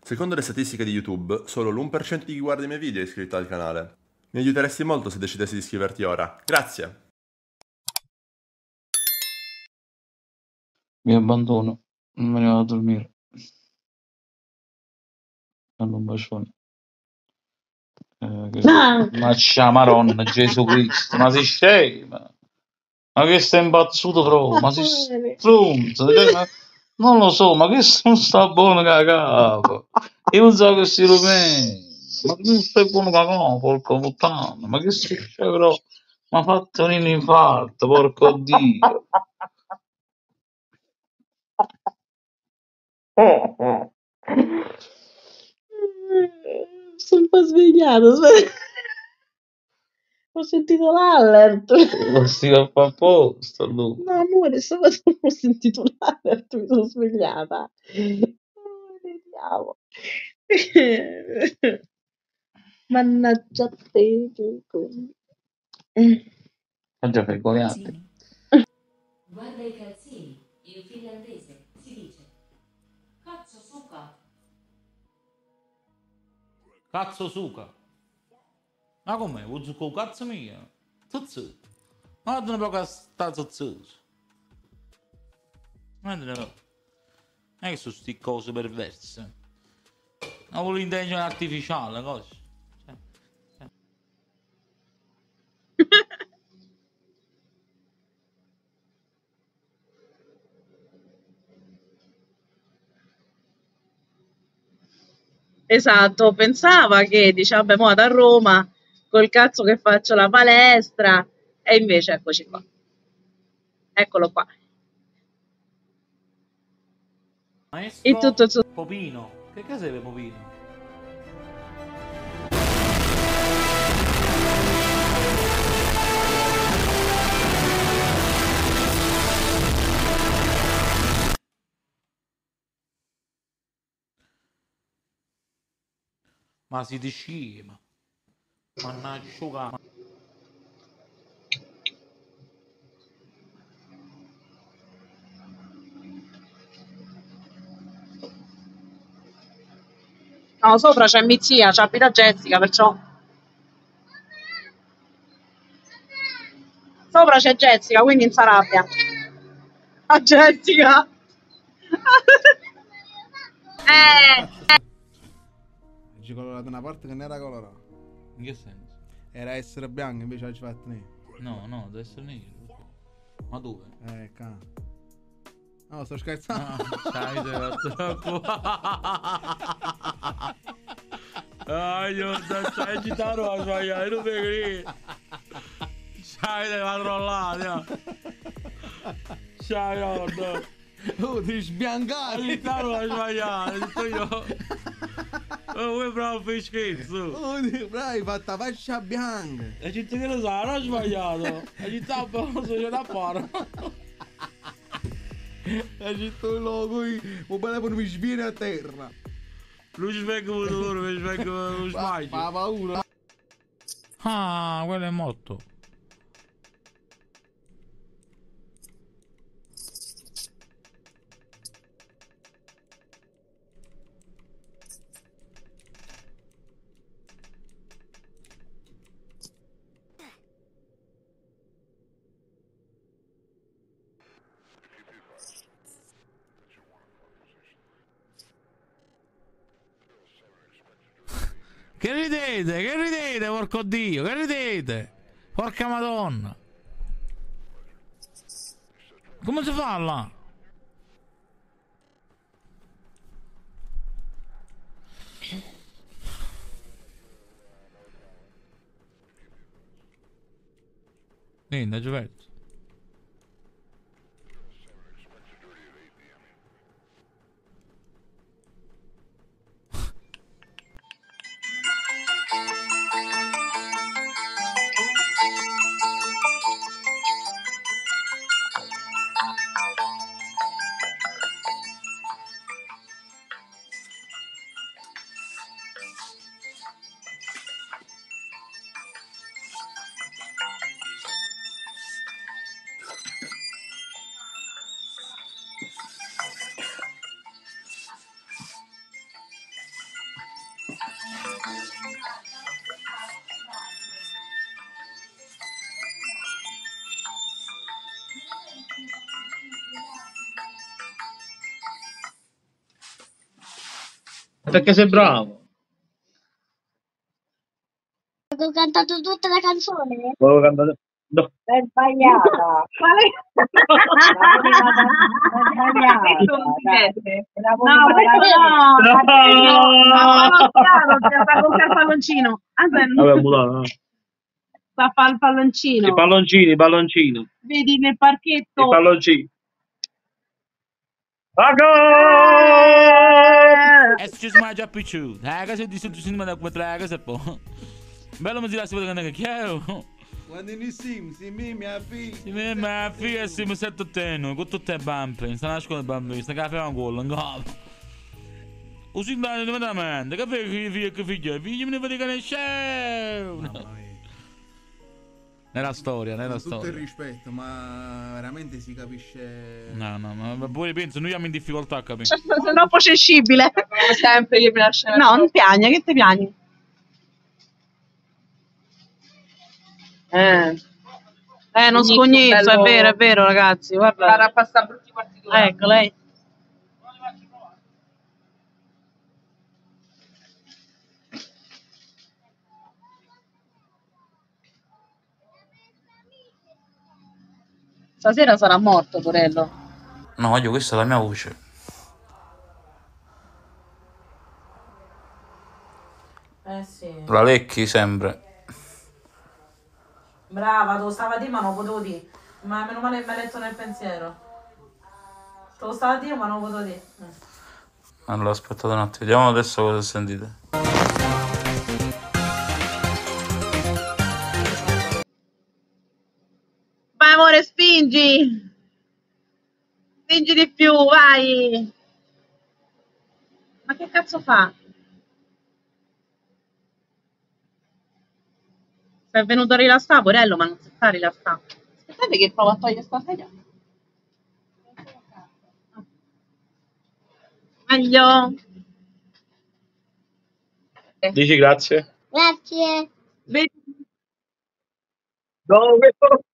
Secondo le statistiche di YouTube, solo l'1% di chi guarda i miei video è iscritto al canale. Mi aiuteresti molto se decidessi di iscriverti ora. Grazie! Mi abbandono, me ne vado a dormire. Danno un bacione. Ma c'è Maronna, Gesù Cristo, ma sei scema? Ma che stai impazzuto proprio? Ma sei stronzo? Cioè, non lo so, ma che non sta buono cagato? Io non so che si rumena. Ma che non stai buono cagato, porco puttana? Ma che si c'è però? Mi ha fatto un infarto, porco Dio. Sono un po' svegliato. Ho sentito l'alert. Lo stai a fa apposta, lui. No, amore, ho sentito l'alert, mi sono svegliata. Vediamo. Mannaggia te, Giusto. Ha già vergognato. Guarda i calzini, in finlandese si dice cazzo suka. Cazzo suca. Ma com'è? Vuoi giocare con cazzo mio? Zuzzo. Ma non proprio sta zuzzo. Ma non è che sono sti cose perverse. Ma vuole l'intelligenza artificiale, cosa? Esatto, pensava che dice, vabbè, mo vado a Roma, col cazzo che faccio la palestra, e invece eccoci qua. Eccolo qua. Maestro E tutto il suo... Popino. Che serve Popino? Ma si scema. Mannaggia asciuga. No, sopra c'è mia zia, c'è abita Jessica, perciò... Sopra c'è Jessica, quindi non si arrabbia. A Jessica! Cazzo. Oggi colorato una parte che non era colorata. In che senso? Era essere bianco, invece oggi fatto nero. No, deve essere nero. Ma dove? No, sto scherzando. Sai, troppo. Io sto agitando la sbagliare, non mi credi. Sai, te va trollare. Sai, no. Oh, devi sbiancare. Agitare la sbagliare, detto io. Oh, vuoi proprio scherzo? Oh, hai fatto la fascia bianca. E gente che lo sa, non ho sbagliato. Agitare un po' società a fare. Hai detto il logo, il telefono mi sviene a terra. Non ci vengo loro, mi vengo lo sbaglio. Fa paura. Ah, quello è morto. Che ridete, porco Dio, che ridete? Porca Madonna. Come si fa là? Niente, Giovetto. Perché sei bravo. Ho cantato tutta la canzone? Volevo cantare. No. È sbagliata. Quale? Questo non si mette. No, No, sta con il palloncino. Vabbè, mutato. Sta a fare il palloncino. I palloncini. Vedi nel parchetto. I palloncini. Excuse my job picture. Haga se dice tu ma da quattro haga se po. Bello ma si la si vede che chiaro. Quando ne si mia figlia. Si me ma figlia si mi setto tenno, con tutte le bampe, sta nascono le bambe, sta caffè un gol, un gol. Usi da veramente, che figlia, me ne vedi che ne c'è. Mamma mia. Nella storia, Con tutto il rispetto, ma veramente si capisce. No, ma poi penso, noi siamo in difficoltà a capire. Sei troppo sensibile. Sempre che piace. No, non piagne, che ti piagni? Non scognizzo, è vero, ragazzi. Guarda. Sarà passare brutti particolari. Ecco, lei. Stasera sarà morto, Porello. No, voglio, questa è la mia voce. Sì. La lecchi sempre. Brava, te lo stava a dire ma non lo potevo dire. Ma meno male che mi hai letto nel pensiero. Te lo stava a dire ma non lo potevo dire. Allora, aspettate un attimo, vediamo adesso cosa sentite. Vai amore, spingi! Spingi di più, vai! Ma che cazzo fa? Sei venuto a rilassare, Porello, ma non si sta a rilassare. Aspettate che provo a togliere sta sedia. Meglio. Dici grazie? Grazie. Vedi? No, questo...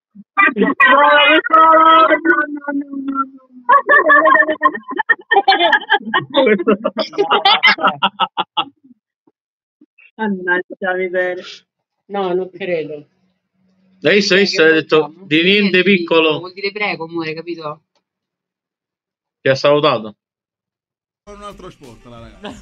Mannaggia miseria. No, non credo. Hai visto, hai detto di niente piccolo. Vuol dire prego, amore, capito? Ti ha salutato. Un altro sport la ragazza.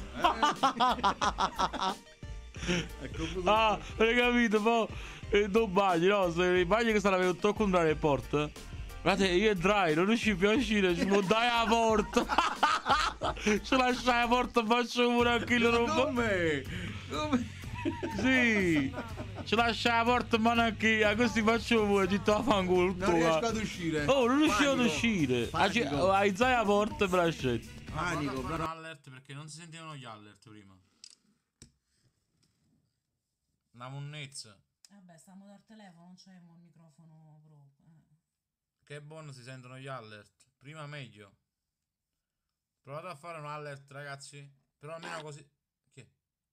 Ecco, Ah, hai capito? Poi non bagni, no? Se i bagni che stanno avendo un tocco contrario alle porte. Guardate, io entrai, non riuscivo più a uscire, ci montai la porta. Ci lasciai la porta e faccio pure anche il loro. come? Sì, ci lasciai la porta ma anche così faccio pure, ci sto a fanculo. Non riesco ad uscire. Oh, non riuscivo ad Panico. uscire. Panico. Aizzai la porta e me la scelto. Panico, però. Alert perché non si sentivano gli alert prima. Una monnezza. Vabbè, stiamo dal telefono, non c'avevo il microfono proprio. Che buono si sentono gli alert. Prima meglio. Provate a fare un alert, ragazzi. Però almeno così. Che?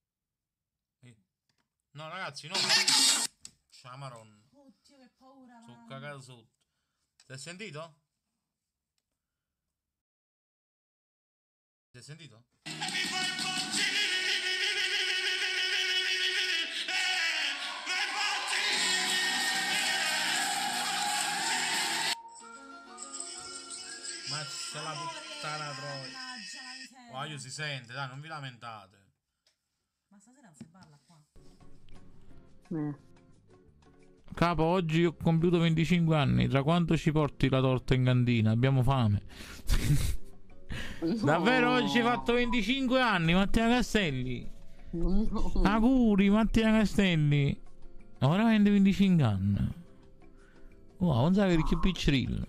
No, ragazzi, no. Ciamaron. Oddio, che paura. Sono cagato sotto. Si è sentito? Si è sentito? Ma c'è la puttana troia. Voglio si sente, dai, non vi lamentate. Ma stasera non si parla qua. Capo, oggi ho compiuto 25 anni. Tra quanto ci porti la torta in cantina? Abbiamo fame. Davvero oggi hai fatto 25 anni, Mattia Castelli? Auguri, Mattia Castelli. Ma veramente 25 anni. Wow, non sai che più piccirillo.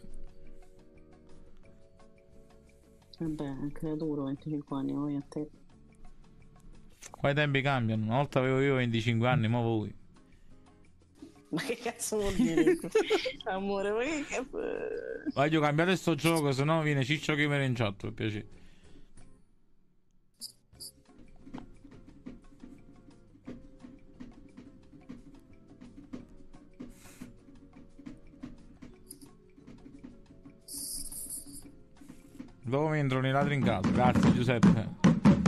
Vabbè, è creaturo 25 anni, voi a te. Qua i tempi cambiano. Una volta avevo io 25 anni, ma voi. Ma che cazzo vuol dire? Amore, ma che cazzo... Voglio cambiare sto gioco, se no viene Ciccio Gamer in chat, per piacere. Dopo mi entrano i ladri in casa. Grazie Giuseppe.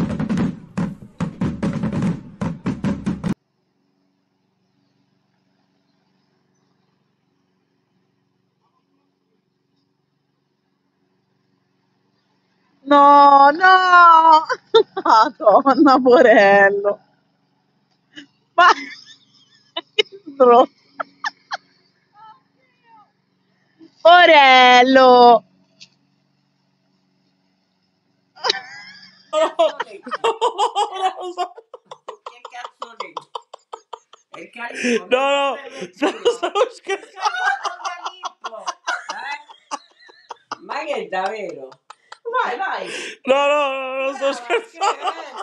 No, no! Madonna, porello. Ma che stronzo. Porello. Non lo so. Che cazzo dico? È il Calippo. No, stavo scherzando. Ma che è davvero? Vai, vai. No, non sto scherzando.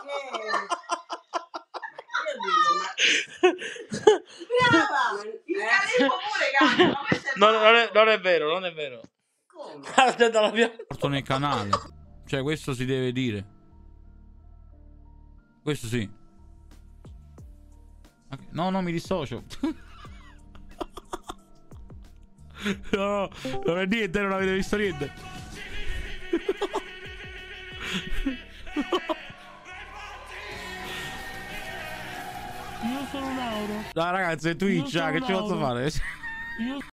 Io dico, ma... Brava! Il Calippo pure cazzo, ma questo è Non è vero, non è vero. come? Guarda la mia... Porto nel canale. Cioè, questo si deve dire. Questo sì. No, mi dissocio. No, non è niente, non avete visto niente. Io sono Lauro. Dai ragazzi, è Twitch, che ci posso fare?